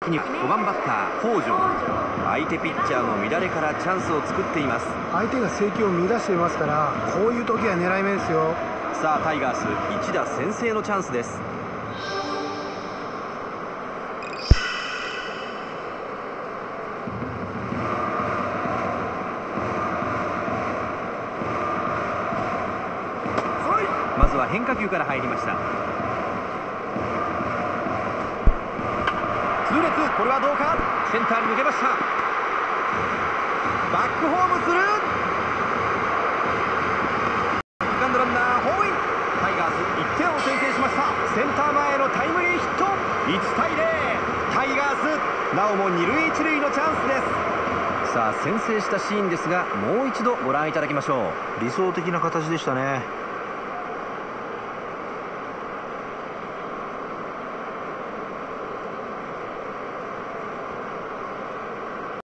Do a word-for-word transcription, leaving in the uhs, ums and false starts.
ごばんバッター北条、相手ピッチャーの乱れからチャンスを作っています。 相手が制球を乱していますから、こういう時は狙い目ですよ。 さあタイガース一打先制のチャンスです。まずは変化球から入りました。痛烈、これはどうか。センターに抜けました。バックホームする。セカンドランナーホームイン。タイガースいってんを先制しました。センター前へのタイムリーヒット。いちたいゼロ、タイガースなおもに塁一塁のチャンスです。さあ先制したシーンですが、もう一度ご覧いただきましょう。 理想的な形でしたね。